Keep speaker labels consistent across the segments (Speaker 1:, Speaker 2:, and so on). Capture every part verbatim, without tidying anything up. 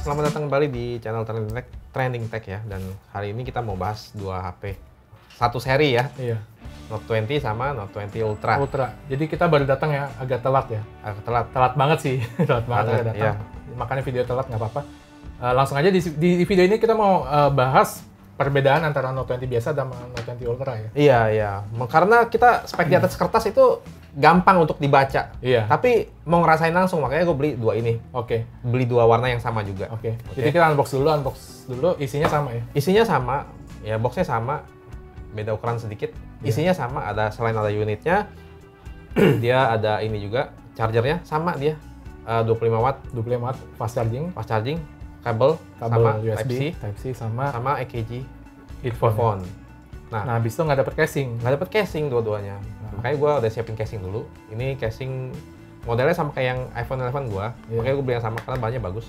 Speaker 1: selamat datang kembali di channel Trending Tech, Trending Tech ya. Dan hari ini kita mau bahas dua H P. Satu seri ya.
Speaker 2: Iya.
Speaker 1: Note dua puluh sama Note dua puluh Ultra.
Speaker 2: Ultra. Jadi kita baru datang ya, agak telat ya.
Speaker 1: Agak telat.
Speaker 2: Telat banget sih. telat banget
Speaker 1: Banget,
Speaker 2: agak datang.
Speaker 1: iya.
Speaker 2: Makanya video telat nggak apa-apa. Uh, langsung aja di, di, di video ini kita mau uh, bahas perbedaan antara Note dua puluh biasa dan Note dua puluh Ultra ya.
Speaker 1: Iya, iya. Karena kita spek di atas kertas itu gampang untuk dibaca.
Speaker 2: Iya.
Speaker 1: Tapi mau ngerasain langsung, makanya gue beli dua ini.
Speaker 2: Oke.
Speaker 1: Beli dua warna yang sama juga.
Speaker 2: Oke.
Speaker 1: Oke.
Speaker 2: Jadi kita unbox dulu, unbox dulu. Isinya sama ya.
Speaker 1: Isinya sama, ya boxnya sama, beda ukuran sedikit.
Speaker 2: Iya.
Speaker 1: Isinya sama, ada selain ada unitnya, dia ada ini juga, chargernya sama dia, uh, dua puluh lima watt,
Speaker 2: dua puluh lima watt fast charging,
Speaker 1: fast charging, kabel,
Speaker 2: kabel
Speaker 1: sama
Speaker 2: U S B,
Speaker 1: Type-C,
Speaker 2: Type-C sama,
Speaker 1: sama E K G
Speaker 2: earphone.
Speaker 1: phone. Nah,
Speaker 2: Nah, habis itu nggak dapet casing.
Speaker 1: nggak dapet casing dua-duanya.
Speaker 2: Nah.
Speaker 1: Makanya gue udah siapin casing dulu. Ini casing modelnya sama kayak yang iPhone eleven gue.
Speaker 2: Iya.
Speaker 1: Makanya gue beli yang sama karena bahannya bagus.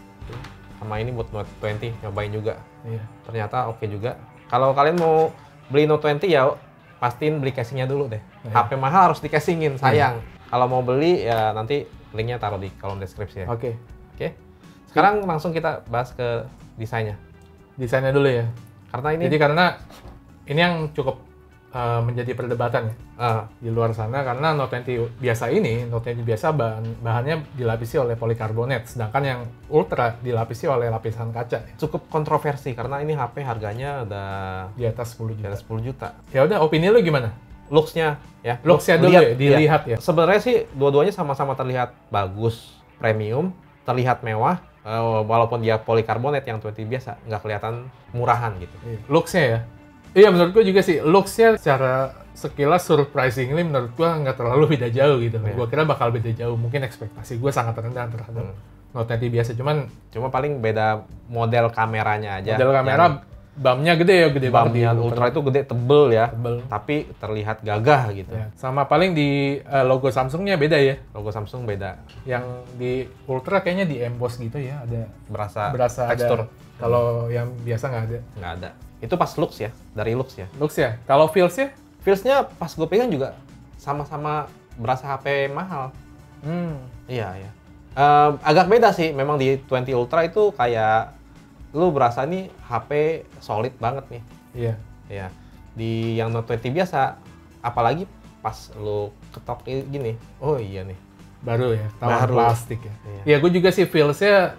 Speaker 1: Sama ini buat Note dua puluh, nyobain juga.
Speaker 2: Iya.
Speaker 1: Ternyata oke juga. Kalau kalian mau beli Note dua puluh ya pastiin beli casingnya dulu deh.
Speaker 2: Iya.
Speaker 1: H P mahal harus di casingin, sayang. Kalau mau beli ya nanti linknya taruh di kolom deskripsi ya.
Speaker 2: Oke.
Speaker 1: Oke. Sekarang langsung kita bahas ke desainnya.
Speaker 2: Desainnya dulu ya.
Speaker 1: Karena ini
Speaker 2: Jadi karena ini yang cukup uh, menjadi perdebatan ya
Speaker 1: ah,
Speaker 2: di luar sana, karena Note dua puluh biasa ini, Note dua puluh biasa bahan, bahannya dilapisi oleh polikarbonat, sedangkan yang Ultra dilapisi oleh lapisan kaca ya.
Speaker 1: cukup kontroversi karena ini H P harganya udah
Speaker 2: Di atas sepuluh
Speaker 1: di
Speaker 2: juta.
Speaker 1: atas sepuluh juta.
Speaker 2: Ya udah, opini lu gimana?
Speaker 1: Looks-nya ya.
Speaker 2: Looks-nya dulu
Speaker 1: Lihat,
Speaker 2: ya, dilihat ya.
Speaker 1: Sebenarnya sih dua-duanya sama-sama terlihat bagus, premium, terlihat mewah. Uh, walaupun dia polikarbonat yang dua puluh biasa, nggak kelihatan murahan gitu.
Speaker 2: Iya. Looks-nya ya. Iya, menurut gua juga sih, looks-nya secara sekilas surprisingly menurut gua nggak terlalu beda jauh gitu.
Speaker 1: Iya.
Speaker 2: Gua kira bakal beda jauh, mungkin ekspektasi gua sangat rendah terhadap
Speaker 1: Hmm.
Speaker 2: Note dua puluh biasa. Cuman
Speaker 1: Cuma paling beda model kameranya aja.
Speaker 2: model kamera bump-nya gede ya, gede banget.
Speaker 1: Bump-nya
Speaker 2: di
Speaker 1: Ultra itu gede, tebel ya,
Speaker 2: Tebel.
Speaker 1: tapi terlihat gagah gitu.
Speaker 2: Ya, sama paling di uh, logo Samsungnya beda ya.
Speaker 1: Logo Samsung beda,
Speaker 2: Yang di Ultra kayaknya di emboss gitu ya, ada
Speaker 1: berasa,
Speaker 2: berasa
Speaker 1: tekstur.
Speaker 2: ada. Kalau yang biasa nggak ada.
Speaker 1: Nggak ada. Itu pas looks ya, dari looks ya.
Speaker 2: Looks ya. Kalau feels-nya?
Speaker 1: Feels-nya pas gue pegang juga sama-sama berasa H P mahal.
Speaker 2: Hmm.
Speaker 1: Iya, iya. Eh, agak beda sih, memang di dua puluh Ultra itu kayak lu berasa nih H P solid banget nih.
Speaker 2: Iya.
Speaker 1: Ya. Di yang Note dua puluh biasa, apalagi pas lu ketok gini, oh iya nih.
Speaker 2: Baru ya, tawaran
Speaker 1: Baru.
Speaker 2: plastik ya.
Speaker 1: Iya.
Speaker 2: Iya, gue juga sih feels-nya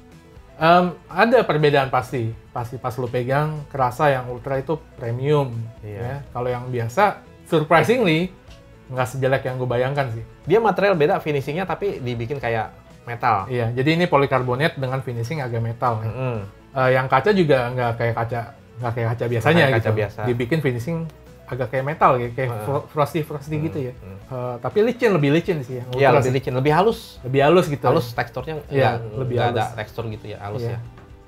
Speaker 2: em, ada perbedaan pasti. Pasti pas lu pegang, kerasa yang Ultra itu premium.
Speaker 1: Iya.
Speaker 2: Ya. Kalau yang biasa, surprisingly, nggak sejelek yang gue bayangkan sih.
Speaker 1: Dia material beda finishingnya tapi dibikin kayak metal.
Speaker 2: Iya, jadi ini polikarbonat dengan finishing agak metal. Ya.
Speaker 1: Mm-mm.
Speaker 2: Eh, yang kaca juga nggak kayak kaca nggak kayak kaca biasanya
Speaker 1: kayak kaca
Speaker 2: gitu.
Speaker 1: biasa.
Speaker 2: Dibikin finishing agak kayak metal ya, kayak
Speaker 1: Uh.
Speaker 2: frosty frosty
Speaker 1: Hmm,
Speaker 2: gitu ya.
Speaker 1: hmm.
Speaker 2: Eh, tapi licin, lebih licin sih yang
Speaker 1: Iya,
Speaker 2: Ultra
Speaker 1: lebih
Speaker 2: sih.
Speaker 1: licin, lebih halus.
Speaker 2: Lebih halus gitu.
Speaker 1: Halus teksturnya
Speaker 2: Iya,
Speaker 1: nggak-
Speaker 2: lebih
Speaker 1: nggak ada
Speaker 2: halus.
Speaker 1: tekstur gitu ya, halus
Speaker 2: Iya.
Speaker 1: ya.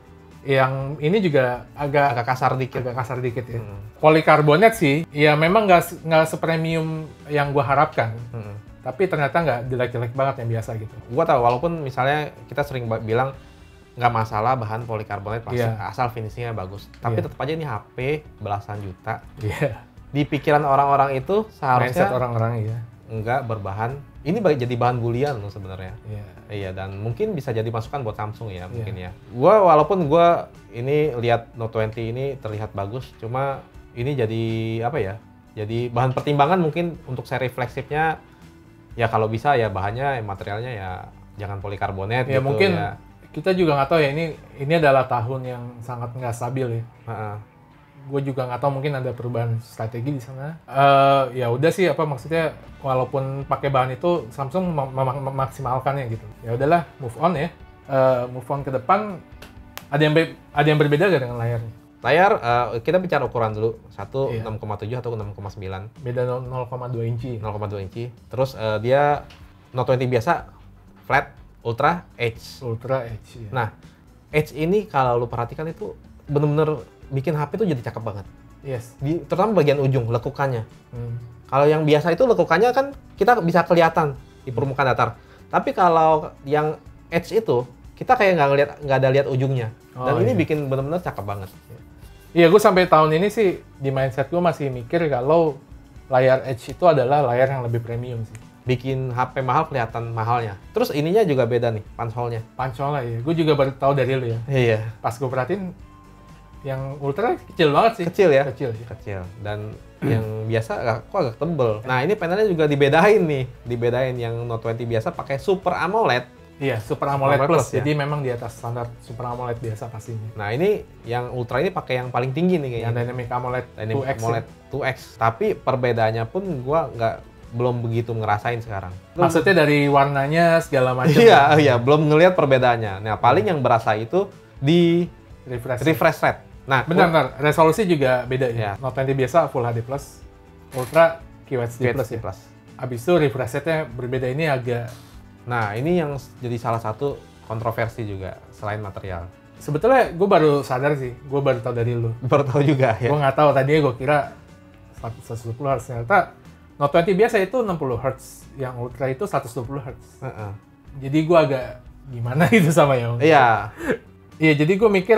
Speaker 2: Yang ini juga agak
Speaker 1: Agak kasar dikit.
Speaker 2: agak kasar dikit ya.
Speaker 1: Hmm.
Speaker 2: Polikarbonat sih, ya memang nggak se- nggak sepremium yang gua harapkan.
Speaker 1: Mm-mm.
Speaker 2: Tapi ternyata nggak jelek-jelek banget yang biasa gitu.
Speaker 1: Gua tahu walaupun misalnya kita sering ba- bilang nggak masalah bahan polikarbonat plastik
Speaker 2: Iya.
Speaker 1: asal finishingnya bagus, tapi
Speaker 2: Iya.
Speaker 1: tetap aja ini H P belasan juta.
Speaker 2: Iya.
Speaker 1: Di pikiran orang-orang itu
Speaker 2: Mindset
Speaker 1: seharusnya
Speaker 2: orang-orang ya.
Speaker 1: nggak berbahan. Ini ba- jadi bahan bulian loh sebenarnya.
Speaker 2: Iya.
Speaker 1: Iya, dan mungkin bisa jadi masukan buat Samsung ya mungkin ya. Gua walaupun gua ini lihat Note dua puluh ini terlihat bagus, cuma ini jadi apa ya? Jadi bahan pertimbangan mungkin untuk seri flagshipnya. Ya kalau bisa ya bahannya materialnya ya jangan polikarbonat
Speaker 2: Ya
Speaker 1: gitu
Speaker 2: mungkin
Speaker 1: ya.
Speaker 2: kita juga nggak tahu ya, ini ini adalah tahun yang sangat nggak stabil ya.
Speaker 1: Heeh.
Speaker 2: Gue juga nggak tahu, mungkin ada perubahan strategi di sana. Eh ya udah sih, apa maksudnya, walaupun pakai bahan itu Samsung mem- mem- memaksimalkannya gitu. Ya udahlah, move on ya. Eh, move on ke depan. Ada yang be- ada yang berbeda gak dengan layarnya?
Speaker 1: Layar eh, kita bicara ukuran dulu. Satu
Speaker 2: Iya.
Speaker 1: enam koma tujuh atau enam koma sembilan.
Speaker 2: Beda nol- nol koma dua inci.
Speaker 1: nol koma dua inci. Terus eh, dia Note dua puluh biasa flat, Ultra, Edge.
Speaker 2: Ultra Edge. Ya.
Speaker 1: Nah, Edge ini kalau lu perhatikan itu bener-bener bikin H P tuh jadi cakep banget.
Speaker 2: Yes.
Speaker 1: Di, terutama bagian ujung, lekukannya.
Speaker 2: Hmm.
Speaker 1: Kalau yang biasa itu lekukannya kan kita bisa kelihatan di permukaan datar. Tapi kalau yang Edge itu, kita kayak nggak ngeliat, nggak ada lihat ujungnya. Dan
Speaker 2: Oh,
Speaker 1: ini
Speaker 2: iya.
Speaker 1: bikin bener-bener cakep banget.
Speaker 2: Iya, gue sampai tahun ini sih di mindset gue masih mikir kalau layar Edge itu adalah layar yang lebih premium sih.
Speaker 1: bikin H P mahal kelihatan mahalnya. Terus ininya juga beda nih, pansolnya.
Speaker 2: Pansolnya ya, gue juga baru tahu dari lu ya.
Speaker 1: Iya.
Speaker 2: Pas gue perhatiin, yang Ultra kecil banget sih.
Speaker 1: Kecil ya?
Speaker 2: Kecil ya.
Speaker 1: Kecil. Dan yang biasa agak- kok agak tebel. Nah ini panelnya juga dibedain nih. Dibedain yang Note dua puluh biasa pakai Super AMOLED.
Speaker 2: Iya, Super AMOLED
Speaker 1: AMOLED
Speaker 2: Plus.
Speaker 1: Plus, ya?
Speaker 2: Jadi memang di atas standar Super AMOLED biasa pastinya.
Speaker 1: Nah ini yang Ultra ini pakai yang paling tinggi nih
Speaker 2: Yang
Speaker 1: kayaknya.
Speaker 2: Dynamic AMOLED
Speaker 1: Dynamic
Speaker 2: dua X.
Speaker 1: AMOLED dua X. Tapi perbedaannya pun gua nggak belum begitu ngerasain sekarang.
Speaker 2: Maksudnya dari warnanya segala macam.
Speaker 1: Iya, iya, belum ngelihat perbedaannya. Nah, paling yang berasa itu di
Speaker 2: Refresh.
Speaker 1: refresh rate. Nah,
Speaker 2: Benar, benar. Resolusi juga beda
Speaker 1: Iya.
Speaker 2: ya. Note dua puluh biasa Full H D plus, Ultra Q H D plus ya.
Speaker 1: plus.
Speaker 2: Abis itu refresh rate-nya berbeda, ini agak...
Speaker 1: Nah, ini yang jadi salah satu kontroversi juga selain material.
Speaker 2: Sebetulnya gue baru sadar sih, gue baru tahu dari lu.
Speaker 1: Baru tahu juga ya.
Speaker 2: Gue nggak tahu, tadinya gue kira seratus dua puluh hertz. Ternyata Note dua puluh biasa itu enam puluh hertz, yang Ultra itu seratus dua puluh hertz.
Speaker 1: Heeh.
Speaker 2: Jadi gue agak gimana gitu sama yang...
Speaker 1: Iya.
Speaker 2: Iya, jadi gue mikir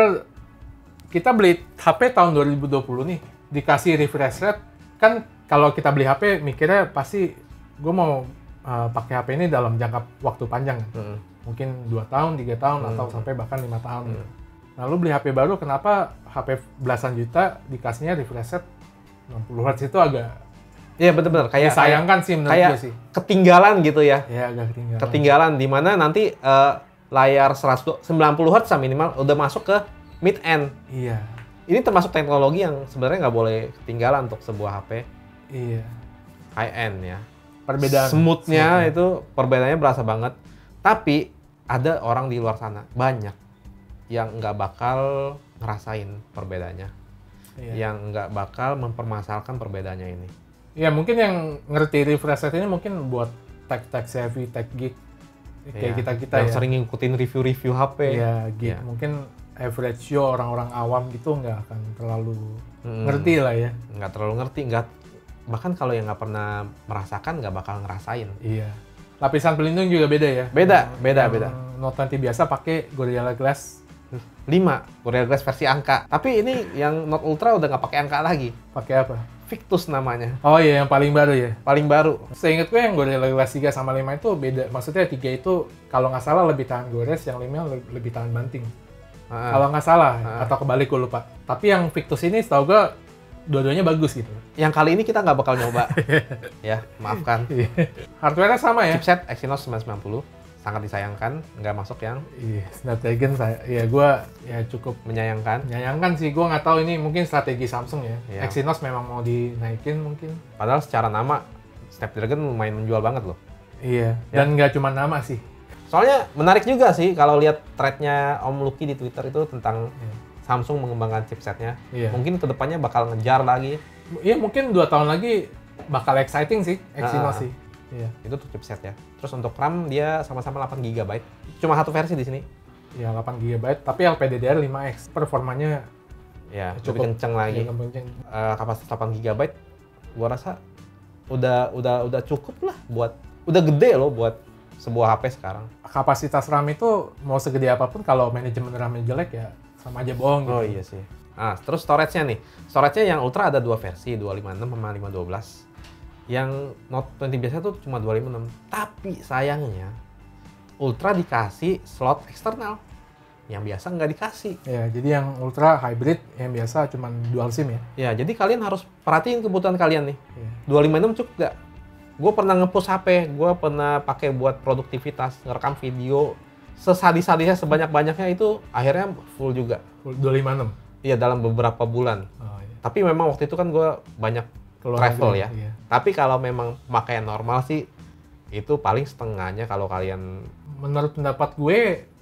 Speaker 2: kita beli H P tahun dua ribu dua puluh nih, dikasih refresh rate, kan kalau kita beli H P mikirnya pasti gue mau uh, pakai H P ini dalam jangka waktu panjang.
Speaker 1: Heeh.
Speaker 2: Mungkin dua tahun, tiga tahun,
Speaker 1: Hmm.
Speaker 2: atau sampai bahkan lima tahun.
Speaker 1: Hmm.
Speaker 2: Gitu. Nah, lu beli H P baru, kenapa H P belasan juta dikasihnya refresh rate enam puluh hertz itu agak
Speaker 1: Iya, benar-benar kayak
Speaker 2: disayangkan sih menurut
Speaker 1: kayak
Speaker 2: gue sih.
Speaker 1: ketinggalan gitu ya.
Speaker 2: Ya, agak ketinggalan.
Speaker 1: Ketinggalan di mana nanti eh, layar seratus sembilan puluh hertz minimal udah masuk ke mid end.
Speaker 2: Iya,
Speaker 1: Ini termasuk teknologi yang sebenarnya nggak boleh ketinggalan untuk sebuah H P
Speaker 2: iya.
Speaker 1: high end ya.
Speaker 2: Perbedaan.
Speaker 1: Smoothnya
Speaker 2: Smoothnya.
Speaker 1: itu perbedaannya berasa banget. Tapi ada orang di luar sana banyak yang nggak bakal ngerasain perbedaannya,
Speaker 2: Iya.
Speaker 1: yang nggak bakal mempermasalahkan perbedaannya ini.
Speaker 2: Ya, mungkin yang ngerti refresh rate ini mungkin buat tech-tech savvy, tech geek. Kayak
Speaker 1: Ya,
Speaker 2: kita-kita
Speaker 1: yang
Speaker 2: ya.
Speaker 1: sering ngikutin review-review H P.
Speaker 2: Iya, geek.
Speaker 1: Ya.
Speaker 2: Mungkin average Joe, orang-orang awam gitu nggak akan terlalu
Speaker 1: Hmm.
Speaker 2: ngerti lah ya.
Speaker 1: Nggak terlalu ngerti, nggak bahkan kalau yang nggak pernah merasakan nggak bakal ngerasain.
Speaker 2: Iya. Lapisan pelindung juga beda ya.
Speaker 1: Beda,
Speaker 2: Yang-
Speaker 1: beda,
Speaker 2: yang
Speaker 1: beda.
Speaker 2: Note dua puluh biasa pakai Gorilla Glass,
Speaker 1: lima Gorilla Glass versi angka. Tapi ini yang Note Ultra udah nggak pakai angka lagi.
Speaker 2: pakai apa?
Speaker 1: Victus namanya,
Speaker 2: Oh iya, yang paling baru ya.
Speaker 1: paling baru.
Speaker 2: Seingat gue yang Gorilla Glass tiga sama lima itu beda. Maksudnya tiga itu kalau nggak salah lebih tahan gores, yang lima le- lebih tahan banting.
Speaker 1: Ah,
Speaker 2: Kalau nggak salah,
Speaker 1: Ah.
Speaker 2: atau kebalik gue lupa. Tapi yang Victus ini setahu gue dua-duanya bagus gitu.
Speaker 1: yang kali ini kita nggak bakal nyoba. Ya, maafkan.
Speaker 2: Hardware-nya sama ya?
Speaker 1: Chipset Exynos sembilan sembilan puluh sangat disayangkan, nggak masuk yang
Speaker 2: Iya, Snapdragon saya, ya gue ya cukup
Speaker 1: menyayangkan.
Speaker 2: menyayangkan sih. Gue nggak tahu ini mungkin strategi Samsung ya.
Speaker 1: Iya.
Speaker 2: Exynos memang mau dinaikin mungkin.
Speaker 1: Padahal secara nama Snapdragon lumayan menjual banget loh.
Speaker 2: Iya.
Speaker 1: Ya.
Speaker 2: Dan nggak cuma nama sih.
Speaker 1: Soalnya menarik juga sih kalau lihat thread-nya Om Lucky di Twitter itu tentang
Speaker 2: Iya.
Speaker 1: Samsung mengembangkan chipsetnya.
Speaker 2: Iya.
Speaker 1: Mungkin kedepannya bakal ngejar lagi.
Speaker 2: Iya, mungkin dua tahun lagi bakal exciting sih Exynos
Speaker 1: Ah.
Speaker 2: sih. Iya.
Speaker 1: Itu tuh chipset ya. Terus untuk RAM dia sama-sama delapan giga byte. Cuma satu versi di sini.
Speaker 2: Ya delapan giga byte, tapi L P D D R lima X. Performanya
Speaker 1: Ya,
Speaker 2: Cukup.
Speaker 1: lebih kenceng lagi.
Speaker 2: ya, kenceng.
Speaker 1: Eh, kapasitas delapan giga byte gua rasa udah udah udah cukup lah buat udah gede loh buat sebuah H P sekarang.
Speaker 2: Kapasitas RAM itu mau segede apapun kalau manajemen RAM-nya jelek ya sama aja bohong gitu.
Speaker 1: Oh iya sih. Nah, terus storage-nya nih. Storage-nya yang Ultra ada dua versi, dua lima enam sama lima dua belas. Yang Note dua puluh biasa tuh cuma dua lima enam. Tapi sayangnya Ultra dikasih slot eksternal. Yang biasa nggak dikasih.
Speaker 2: Ya, jadi yang Ultra hybrid yang biasa cuma dual SIM ya.
Speaker 1: Ya, jadi kalian harus perhatiin kebutuhan kalian nih.
Speaker 2: Iya.
Speaker 1: dua lima enam cukup nggak? Gue pernah nge-push H P, gue pernah pakai buat produktivitas, ngerekam video. Sesadis-sadisnya, sebanyak-banyaknya itu akhirnya full juga.
Speaker 2: dua lima enam.
Speaker 1: Iya, dalam beberapa bulan.
Speaker 2: Oh, iya.
Speaker 1: Tapi memang waktu itu kan gue banyak
Speaker 2: Keluar
Speaker 1: travel
Speaker 2: negeri,
Speaker 1: ya.
Speaker 2: Iya.
Speaker 1: Tapi kalau memang pemakaian normal sih, itu paling setengahnya kalau kalian...
Speaker 2: Menurut pendapat gue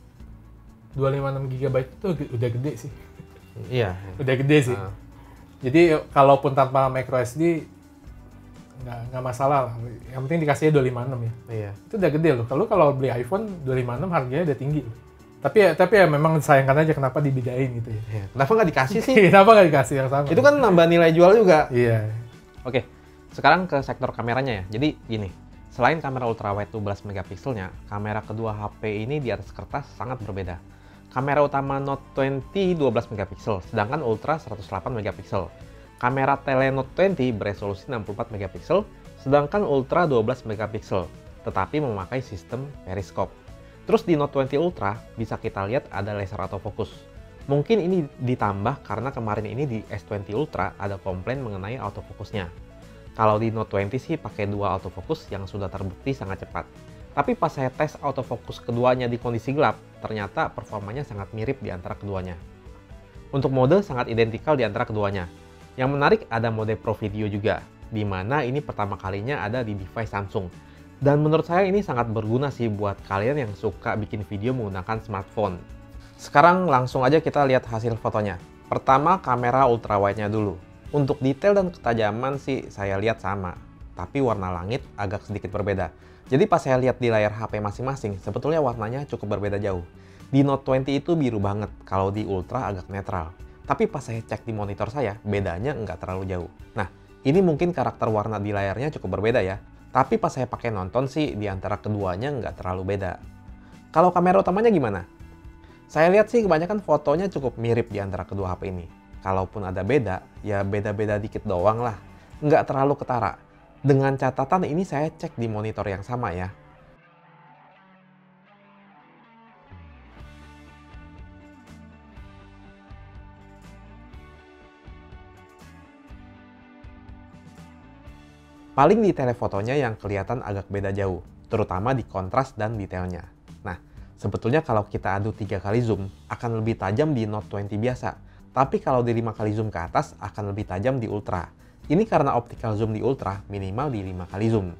Speaker 2: dua lima enam giga byte itu ge- udah gede sih.
Speaker 1: Iya.
Speaker 2: Udah gede sih.
Speaker 1: Nah,
Speaker 2: Jadi kalaupun tanpa micro S D nggak nggak masalah lah. Yang penting dikasihnya dua lima enam ya.
Speaker 1: iya.
Speaker 2: Itu udah gede loh. Kalau kalau beli iPhone dua lima enam harganya udah tinggi loh. Tapi ya, tapi ya memang disayangkan aja kenapa dibedain gitu ya.
Speaker 1: Iya. Kenapa nggak dikasih sih?
Speaker 2: Kenapa nggak dikasih yang sama?
Speaker 1: Itu kan nambah nilai jual juga.
Speaker 2: Iya.
Speaker 1: Oke, sekarang ke sektor kameranya ya. Jadi gini, selain kamera ultrawide dua belas megapikselnya, kamera kedua H P ini di atas kertas sangat berbeda. Kamera utama Note dua puluh dua belas megapiksel, sedangkan Ultra seratus delapan megapiksel. Kamera tele Note dua puluh beresolusi enam puluh empat megapiksel, sedangkan Ultra dua belas megapiksel, tetapi memakai sistem periskop. Terus di Note dua puluh Ultra bisa kita lihat ada laser autofocus. Mungkin ini ditambah karena kemarin ini di S dua puluh Ultra ada komplain mengenai autofokusnya. Kalau di Note dua puluh sih pakai dua autofocus yang sudah terbukti sangat cepat. Tapi pas saya tes autofocus keduanya di kondisi gelap, ternyata performanya sangat mirip di antara keduanya. Untuk mode sangat identikal di antara keduanya. Yang menarik ada mode Pro Video juga, di mana ini pertama kalinya ada di device Samsung. Dan menurut saya ini sangat berguna sih buat kalian yang suka bikin video menggunakan smartphone. Sekarang langsung aja kita lihat hasil fotonya. Pertama kamera ultrawide-nya dulu. Untuk detail dan ketajaman sih saya lihat sama, tapi warna langit agak sedikit berbeda. Jadi pas saya lihat di layar H P masing-masing, sebetulnya warnanya cukup berbeda jauh. Di Note dua puluh itu biru banget, kalau di Ultra agak netral. Tapi pas saya cek di monitor saya, bedanya nggak terlalu jauh. Nah, ini mungkin karakter warna di layarnya cukup berbeda ya. Tapi pas saya pakai nonton sih, di antara keduanya nggak terlalu beda. Kalau kamera utamanya gimana? Saya lihat sih kebanyakan fotonya cukup mirip di antara kedua H P ini. Kalaupun ada beda, ya beda-beda dikit doang lah. Nggak terlalu ketara. Dengan catatan ini saya cek di monitor yang sama ya. Paling di telefotonya yang kelihatan agak beda jauh, terutama di kontras dan detailnya. Nah, sebetulnya kalau kita adu tiga kali zoom, akan lebih tajam di Note dua puluh biasa. Tapi kalau di lima kali zoom ke atas, akan lebih tajam di Ultra. Ini karena optical zoom di Ultra minimal di lima kali zoom.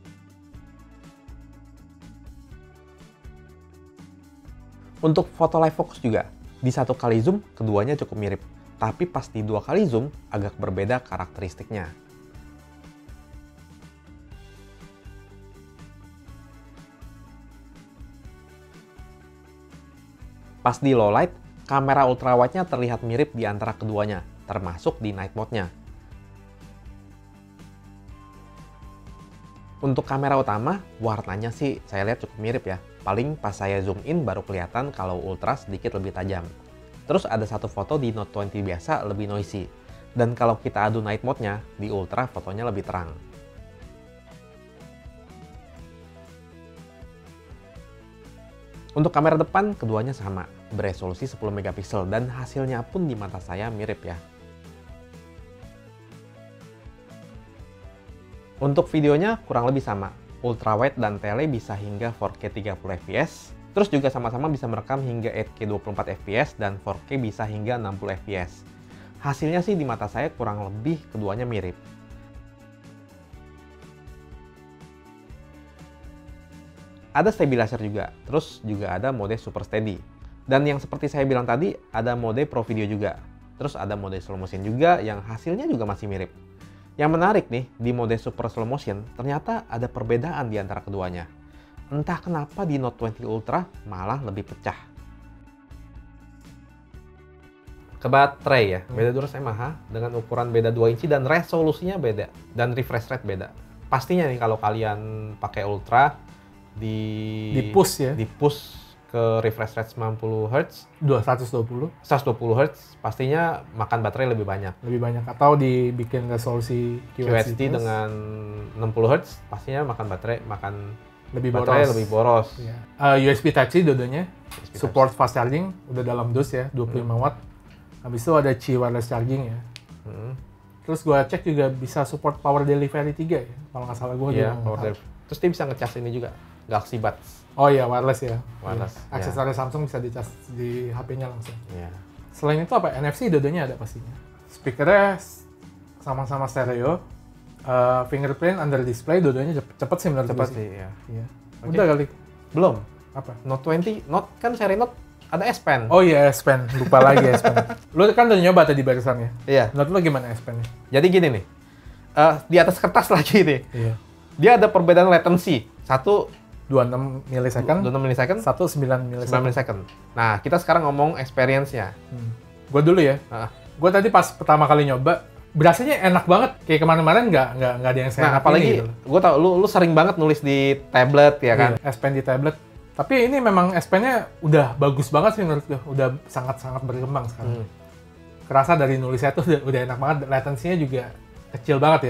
Speaker 1: Untuk foto live focus juga, di satu kali zoom, keduanya cukup mirip. Tapi pas di dua kali zoom, agak berbeda karakteristiknya. Pas di low light, kamera ultrawide-nya terlihat mirip di antara keduanya, termasuk di night mode-nya. Untuk kamera utama, warnanya sih saya lihat cukup mirip ya. Paling pas saya zoom in baru kelihatan kalau Ultra sedikit lebih tajam. Terus ada satu foto di Note dua puluh biasa lebih noisy. Dan kalau kita adu night mode-nya, di Ultra fotonya lebih terang. Untuk kamera depan, keduanya sama, beresolusi sepuluh megapiksel dan hasilnya pun di mata saya mirip ya. Untuk videonya kurang lebih sama, ultrawide dan tele bisa hingga empat K tiga puluh F P S, terus juga sama-sama bisa merekam hingga delapan K dua puluh empat F P S dan empat K bisa hingga enam puluh F P S. Hasilnya sih di mata saya kurang lebih keduanya mirip. Ada stabilizer juga, terus juga ada mode super steady. Dan yang seperti saya bilang tadi, ada mode Pro Video juga. Terus ada mode slow motion juga yang hasilnya juga masih mirip. Yang menarik nih, di mode super slow motion, ternyata ada perbedaan di antara keduanya. Entah kenapa di Note dua puluh Ultra malah lebih pecah. Ke baterai ya, beda Duras Yamaha dengan ukuran beda dua inci dan resolusinya beda. Dan refresh rate beda. Pastinya nih kalau kalian pakai Ultra, di
Speaker 2: di push ya,
Speaker 1: di push ke refresh rate sembilan puluh hertz,
Speaker 2: seratus dua puluh
Speaker 1: seratus dua puluh hertz, pastinya makan baterai lebih banyak.
Speaker 2: Lebih banyak, atau dibikin resolusi
Speaker 1: Q H D dengan enam puluh hertz, pastinya makan baterai makan
Speaker 2: lebih
Speaker 1: baterai
Speaker 2: boros.
Speaker 1: lebih boros.
Speaker 2: Ya. Uh, U S B Type-C dua-duanya, support fast charging, udah dalam dus ya, dua puluh lima watt. Habis itu ada Qi wireless charging ya. Hmm. Terus gua cek juga bisa support power delivery tiga ya, kalau nggak salah gua.
Speaker 1: Iya, power delivery. Terus dia bisa ngecas ini juga, Galaxy Buds.
Speaker 2: Oh iya, wireless ya.
Speaker 1: Wireless.
Speaker 2: Ya. Aksesoris ya. Samsung bisa dicas di H P-nya langsung.
Speaker 1: Iya.
Speaker 2: Selain itu apa? N F C dua-duanya ada pastinya. Speakernya sama-sama stereo. Uh, fingerprint under display dua-duanya cepet, cepet sih menurut gue.
Speaker 1: Cepet sih, ya.
Speaker 2: Iya.
Speaker 1: Okay.
Speaker 2: Udah kali.
Speaker 1: Belum.
Speaker 2: Apa?
Speaker 1: Note dua puluh, Note kan seri Note ada S Pen.
Speaker 2: Oh iya, S Pen. Lupa lagi S Pen. Lu kan udah nyoba tadi barusan ya?
Speaker 1: Iya.
Speaker 2: Menurut lu gimana S Pen-nya?
Speaker 1: Jadi gini nih. Uh, di atas kertas lagi nih.
Speaker 2: Iya.
Speaker 1: Dia ada perbedaan latency. Satu
Speaker 2: dua puluh enam milisecond,
Speaker 1: dua puluh enam milisecond,
Speaker 2: satu sembilan milisecond.
Speaker 1: sembilan milisecond. Nah, kita sekarang ngomong experience-nya.
Speaker 2: Hmm. Gue dulu ya.
Speaker 1: Uh.
Speaker 2: Gue tadi pas pertama kali nyoba, berasanya enak banget. Kayak kemarin-kemarin nggak nggak nggak ada yang saya.
Speaker 1: Nah, apalagi gitu. Gue tau lu lu sering banget nulis di tablet ya kan?
Speaker 2: Iya, S Pen di tablet. Tapi ini memang S Pen-nya udah bagus banget sih menurut gue. Udah sangat-sangat berkembang sekarang. Hmm. Kerasa dari nulisnya tuh udah, udah enak banget. Latensinya juga kecil banget ya.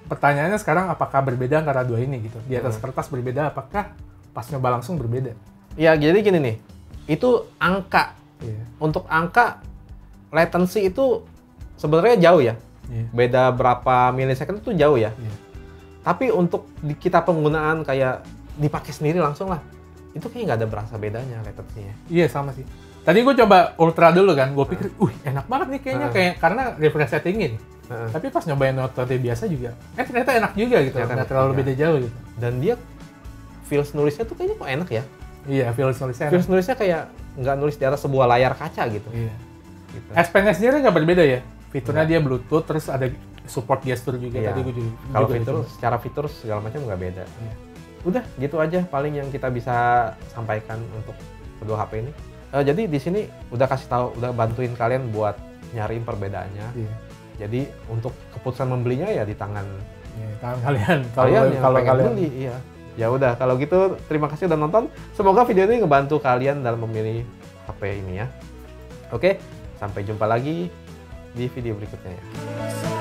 Speaker 2: pertanyaannya sekarang apakah berbeda antara dua ini gitu? Di atas
Speaker 1: Hmm.
Speaker 2: kertas berbeda, apakah pas nyoba langsung berbeda?
Speaker 1: Ya jadi gini nih, itu angka.
Speaker 2: Iya.
Speaker 1: Untuk angka, latency itu sebenarnya jauh ya.
Speaker 2: Iya.
Speaker 1: Beda berapa milisecond itu jauh ya.
Speaker 2: Iya.
Speaker 1: Tapi untuk di kita penggunaan kayak dipakai sendiri langsung lah, itu kayaknya nggak ada berasa bedanya latency-nya.
Speaker 2: Iya sama sih. Tadi gue coba ultra dulu kan, gue pikir, uh enak banget nih kayaknya
Speaker 1: Hmm.
Speaker 2: kayak karena refresh tinggi nih.
Speaker 1: Heeh.
Speaker 2: Tapi pas nyobain Note dua biasa juga, eh ternyata enak juga gitu,
Speaker 1: Ternyata
Speaker 2: nggak
Speaker 1: enak
Speaker 2: terlalu
Speaker 1: juga.
Speaker 2: beda jauh gitu.
Speaker 1: Dan dia feels nulisnya tuh kayaknya kok enak ya.
Speaker 2: Iya, feels nulisnya enak.
Speaker 1: Feels nulisnya kayak nggak nulis di atas sebuah layar kaca gitu.
Speaker 2: Iya.
Speaker 1: Gitu.
Speaker 2: S Pen-nya sendiri nggak berbeda ya? Fiturnya
Speaker 1: Nggak.
Speaker 2: dia Bluetooth, terus ada support gesture juga.
Speaker 1: Iya.
Speaker 2: Tadi gue juga.
Speaker 1: Kalau
Speaker 2: juga
Speaker 1: fitur,
Speaker 2: coba.
Speaker 1: secara fitur segala macam nggak beda.
Speaker 2: Iya.
Speaker 1: Udah gitu aja paling yang kita bisa sampaikan untuk kedua H P ini. Eh, jadi di sini udah kasih tahu, udah bantuin kalian buat nyariin perbedaannya.
Speaker 2: Iya.
Speaker 1: Jadi untuk keputusan membelinya ya di tangan
Speaker 2: Iya, tangan kalian. Kalau
Speaker 1: kalian yang
Speaker 2: kalau
Speaker 1: pengen
Speaker 2: kalian
Speaker 1: beli. Iya. Ya udah kalau gitu terima kasih udah nonton. Semoga video ini ngebantu kalian dalam memilih H P ini ya. Oke, sampai jumpa lagi di video berikutnya ya.